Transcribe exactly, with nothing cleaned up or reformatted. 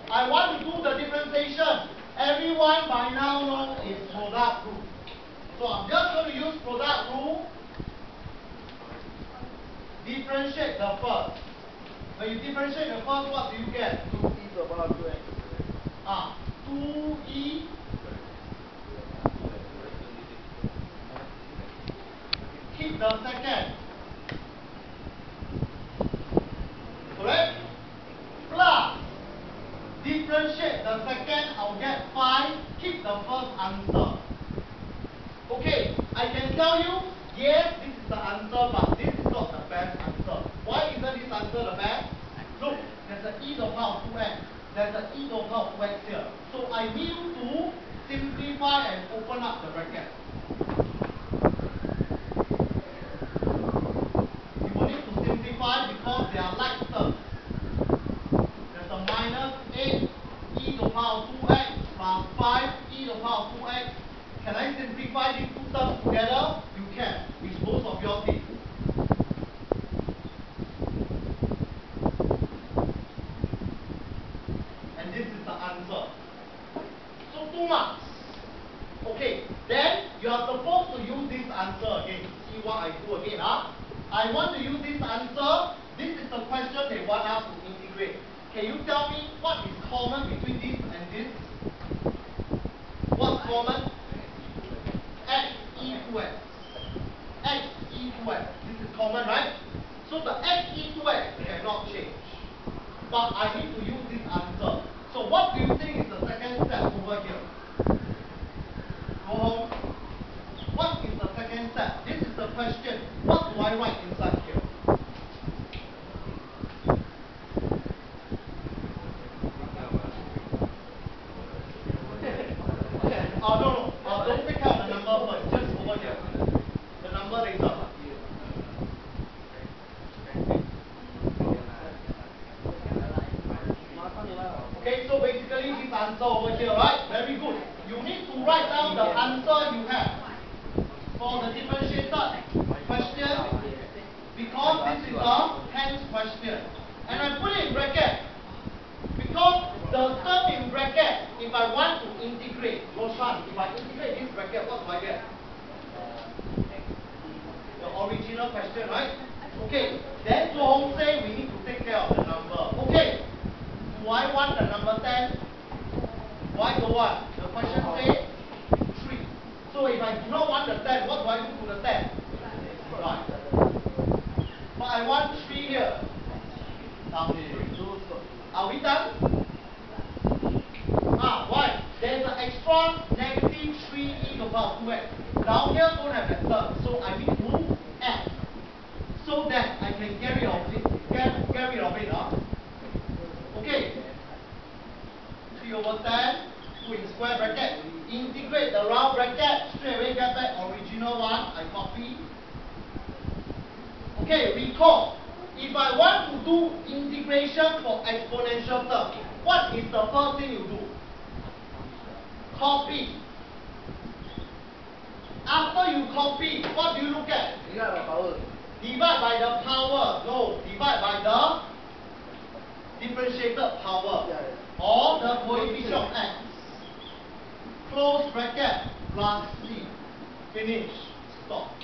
I want to do the differentiation. Everyone by now knows is product rule. So I'm just going to use product rule. Differentiate the first. When you differentiate the first, what do you get? two e to the power two x. Ah, two e. Keep the second. Correct? Plus. Differentiate the second, I'll get five. Keep the first answer. Okay, I can tell you, yes, this is the answer, but this is not the best answer. Why isn't this answer the best? Look, there's an e to the power two x. There's an e to the power two x here. So I need you to simplify and open up the bracket. You will need to simplify because they are like terms. There's a minus eight e to the power two x plus five e to the power two x. Can I simplify these two terms together? You can, which most of your did. And this is the answer. So two marks. Okay, then you are supposed to use this answer again. See what I do again, huh? I want to use this answer. This is the question they want us to integrate. Can you tell me what is common between this and this? What's common? X e to x. X e to x. This is common, right? So the x e to x cannot change. But I need to use this answer. So what do you think is the second step over here? Go home. What is the second step? This is the question. What do I write inside here? Oh, no, no. Uh, don't take out the number first. Just over here. The number later. Okay, so basically this answer over here, right? Very good. You need to write down the answer you have for the differentiated question because this is a tense question. And I put it in bracket because the term in bracket, if I want to integrate, Roshan, if I integrate this bracket, what do I get? The original question, right? Okay, then Zhu Hong say we need to take care of the number. Okay, do I want the number ten? Why don't want? The question say three. So if I do not want the ten, what do I do to the ten? Right. But I want three here. Now, are we done? Ah, why? There's an extra negative three e to the power two x. Down here don't have that term, so I need to add. So that I can get rid of it. Get, get rid of it, huh? Okay. three over ten, put in square bracket. Integrate the round bracket, straight away get back original one, I copy. Okay, recall. If I want to do integration for exponential term, what is the first thing you do? Copy. After you copy, what do you look at? Divide by power. Divide by the power. No, divide by the differentiated power. Yeah, yeah. Or the coefficient of x. Close bracket plus c. Finish. Stop.